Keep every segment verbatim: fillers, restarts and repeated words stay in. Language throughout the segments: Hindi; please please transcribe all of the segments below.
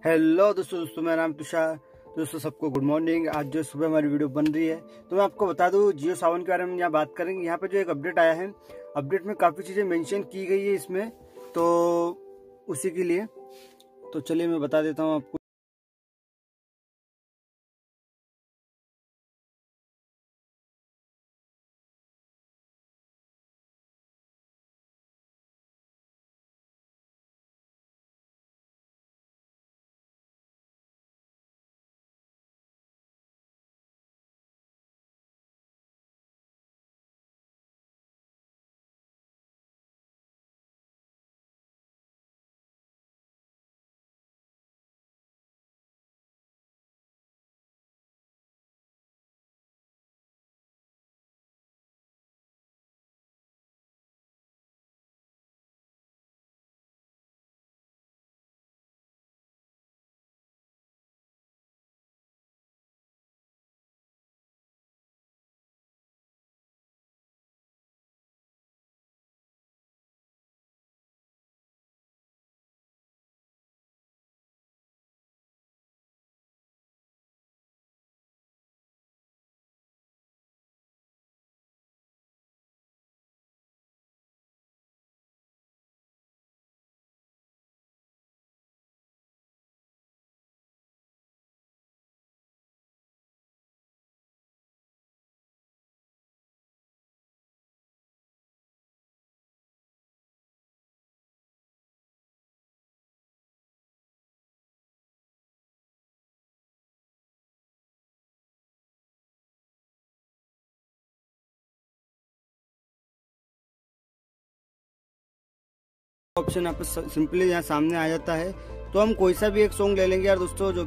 हेलो दोस्तों दोस्तों मेरा नाम तुषार। दोस्तों सबको गुड मॉर्निंग। आज जो सुबह हमारी वीडियो बन रही है तो मैं आपको बता दूं जियो सावन के बारे में यहाँ बात करेंगे। यहाँ पे जो एक अपडेट आया है, अपडेट में काफ़ी चीज़ें मेंशन की गई है इसमें, तो उसी के लिए तो चलिए मैं बता देता हूँ आपको। ऑप्शन यहाँ पे सिंपली यहाँ सामने आ जाता है, तो हम कोई सा भी एक सॉन्ग ले लेंगे यार दोस्तों, जो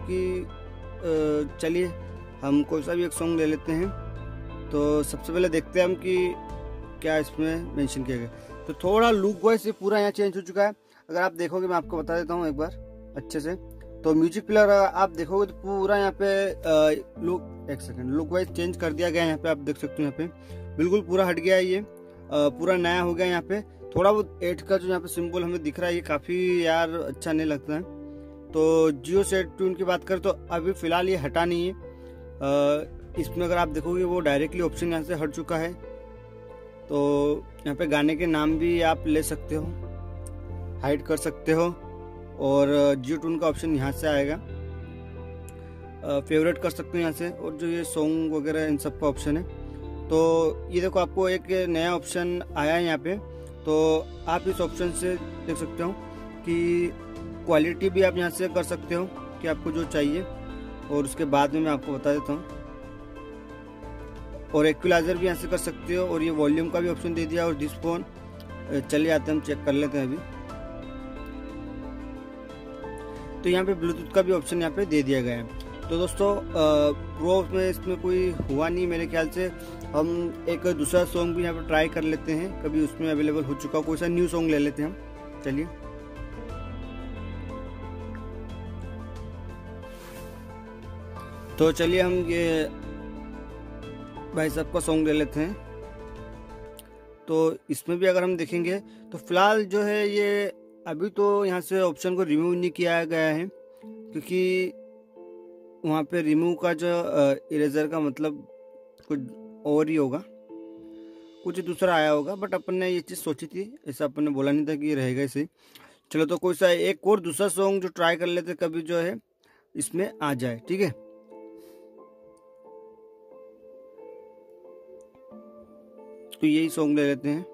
कि चलिए हम कोई सा भी एक सॉन्ग ले लेते हैं। तो सबसे पहले देखते हैं हम कि क्या इसमें मेंशन किया गया। तो थोड़ा लुक वाइज ये पूरा यहाँ चेंज हो चुका है। अगर आप देखोगे, मैं आपको बता देता हूँ एक बार अच्छे से। तो म्यूजिक प्लेयर आप देखोगे तो पूरा यहाँ पे लुक एक सेकंड लुक वाइज चेंज कर दिया गया है। यहाँ पे आप देख सकते हो, यहाँ पे बिल्कुल पूरा हट गया है, ये पूरा नया हो गया। यहाँ पे थोड़ा बहुत एट का जो यहाँ पे सिंबल हमें दिख रहा है, ये काफ़ी यार अच्छा नहीं लगता है। तो जियो सेट ट्यून की बात करें तो अभी फिलहाल ये हटा नहीं है। आ, इसमें अगर आप देखोगे वो डायरेक्टली ऑप्शन यहाँ से हट चुका है। तो यहाँ पे गाने के नाम भी आप ले सकते हो, हाइड कर सकते हो, और जियो ट्यून का ऑप्शन यहाँ से आएगा। फेवरेट कर सकते हो यहाँ से, और जो ये सॉन्ग वगैरह इन सब का ऑप्शन है। तो ये देखो आपको एक नया ऑप्शन आया है यहाँ पे। तो आप इस ऑप्शन से देख सकते हो कि क्वालिटी भी आप यहाँ से कर सकते हो कि आपको जो चाहिए, और उसके बाद में मैं आपको बता देता हूँ। और इक्वलाइजर भी यहाँ से कर सकते हो, और ये वॉल्यूम का भी ऑप्शन दे दिया। और दिस फोन चलिए आते हैं, हम चेक कर लेते हैं अभी। तो यहाँ पे ब्लूटूथ का भी ऑप्शन यहाँ पे दे दिया गया है। तो दोस्तों प्रो में इसमें कोई हुआ नहीं मेरे ख्याल से। हम एक दूसरा सॉन्ग भी यहाँ पे ट्राई कर लेते हैं, कभी उसमें अवेलेबल हो चुका कोई सा न्यू सॉन्ग ले लेते हैं हम। चलिए तो चलिए हम ये भाई साहब का सॉन्ग ले लेते हैं। तो इसमें भी अगर हम देखेंगे तो फिलहाल जो है ये अभी तो यहाँ से ऑप्शन को रिमूव नहीं किया गया है, क्योंकि वहाँ पे रिमूव का जो इरेजर का मतलब कुछ और ही होगा, कुछ दूसरा आया होगा। बट अपन ने ये चीज़ सोची थी, ऐसा अपन ने बोला नहीं था कि ये रहेगा इसे। चलो तो कोई सा एक और दूसरा सॉन्ग जो ट्राई कर लेते कभी जो है इसमें आ जाए, ठीक है। तो यही सॉन्ग ले लेते हैं।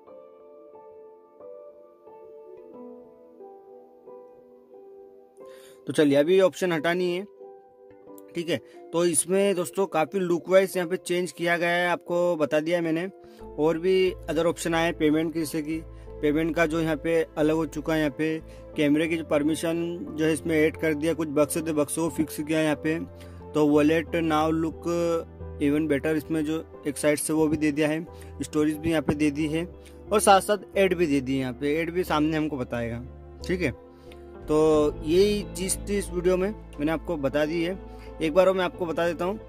तो चलिए अभी ऑप्शन हटा नहीं है, ठीक है। तो इसमें दोस्तों काफ़ी लुक वाइज यहाँ पे चेंज किया गया है, आपको बता दिया है मैंने। और भी अदर ऑप्शन आए पेमेंट की, जैसे कि पेमेंट का जो यहाँ पे अलग हो चुका है। यहाँ पे कैमरे की जो परमिशन जो है इसमें ऐड कर दिया, कुछ बक्से थे बक्सों को फिक्स किया यहाँ पे। तो wallet now look even better, इसमें जो एक साइड से वो भी दे दिया है। स्टोरेज भी यहाँ पे दे दी है, और साथ साथ ऐड भी दे दी है। यहाँ पे ऐड भी सामने हमको बताएगा, ठीक है। तो यही चीज़ थी इस वीडियो में, मैंने आपको बता दी है। एक बार मैं आपको बता देता हूँ।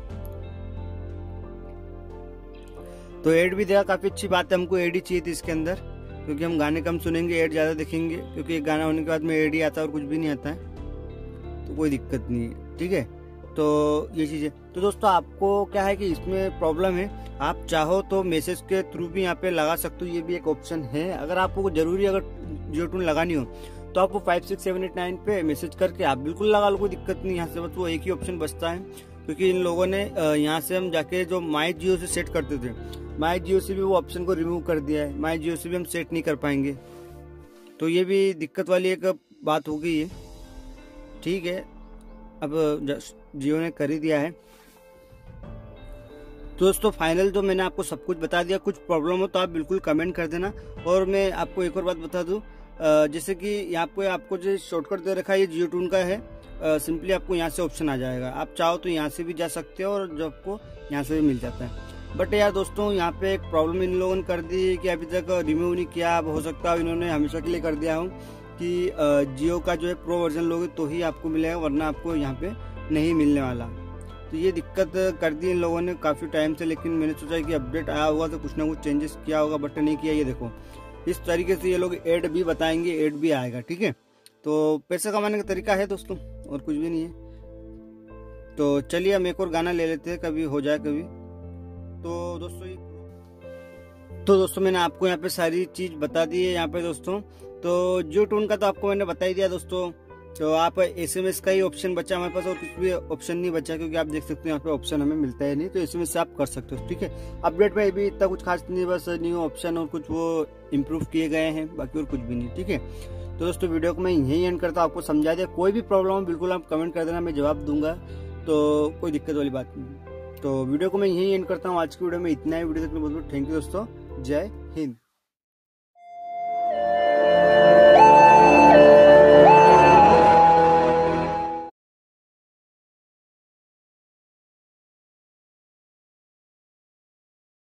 तो ऐड भी दिया, काफ़ी अच्छी बात है। हमको ऐड ही चाहिए थी इसके अंदर, क्योंकि हम गाने कम सुनेंगे, ऐड ज़्यादा देखेंगे। क्योंकि एक गाना होने के बाद में ऐड ही आता है और कुछ भी नहीं आता है। तो कोई दिक्कत नहीं है, ठीक है। तो ये चीज़ है। तो दोस्तों आपको क्या है कि इसमें प्रॉब्लम है, आप चाहो तो मैसेज के थ्रू भी यहाँ पे लगा सकते हो, ये भी एक ऑप्शन है। अगर आपको जरूरी अगर जियो टून लगानी हो तो आपको five six seven eight nine पे मैसेज करके आप बिल्कुल लगा लो, कोई दिक्कत नहीं। यहाँ से बस वो एक ही ऑप्शन बचता है, क्योंकि इन लोगों ने यहाँ से हम जाके जो माई जियो से सेट करते थे, माई जियो से भी वो ऑप्शन को रिमूव कर दिया है, माई जियो से भी हम सेट नहीं कर पाएंगे। तो ये भी दिक्कत वाली एक बात हो गई है, ठीक है। अब जियो ने कर ही दिया है। तो दोस्तों फाइनल जो मैंने आपको सब कुछ बता दिया, कुछ प्रॉब्लम हो तो आप बिल्कुल कमेंट कर देना। और मैं आपको एक और बात बता दूं, जैसे कि यहाँ पे आपको जो शॉर्टकट दे रखा है ये जियो टून का है, सिंपली आपको यहाँ से ऑप्शन आ जाएगा, आप चाहो तो यहाँ से भी जा सकते हो और जो आपको यहाँ से भी मिल जाता है। बट यार दोस्तों यहाँ पे एक प्रॉब्लम इन लोगों ने कर दी कि अभी तक रिमूव नहीं किया। अब हो सकता है इन्होंने हमेशा के लिए कर दिया हो कि जियो का जो है प्रो वर्जन लोगे तो ही आपको मिलेगा, वरना आपको यहाँ पे नहीं मिलने वाला। तो ये दिक्कत कर दी इन लोगों ने काफ़ी टाइम से, लेकिन मैंने सोचा कि अपडेट आया होगा तो कुछ ना कुछ चेंजेस किया होगा, बट नहीं किया। ये देखो इस तरीके से ये लोग ऐड भी बताएंगे, ऐड भी आएगा, ठीक है। तो पैसे कमाने का तरीका है दोस्तों, और कुछ भी नहीं है। तो चलिए हम एक और गाना ले लेते हैं, कभी हो जाए कभी। तो दोस्तों तो दोस्तों मैंने आपको यहाँ पे सारी चीज़ बता दी है यहाँ पे दोस्तों। तो जियो टून का तो आपको मैंने बता ही दिया दोस्तों। तो आप एसएमएस का ही ऑप्शन बचा हमारे पास, और कुछ भी ऑप्शन नहीं बचा, क्योंकि आप देख सकते हो यहाँ पे ऑप्शन हमें मिलता है नहीं, तो एसएमएस से आप कर सकते हो, ठीक है। अपडेट में भी इतना कुछ खास नहीं, बस न्यू ऑप्शन और कुछ वो इम्प्रूव किए गए हैं, बाकी और कुछ भी नहीं, ठीक है। तो दोस्तों वीडियो को मैं यहीं एंड करता हूँ, आपको समझा दिया। कोई भी प्रॉब्लम हो बिल्कुल आप कमेंट कर देना, मैं जवाब दूंगा, तो कोई दिक्कत वाली बात नहीं। तो वीडियो को मैं यहीं एंड करता हूँ। आज की वीडियो में इतना ही। वीडियो तक बहुत बहुत थैंक यू दोस्तों, जय हिंद।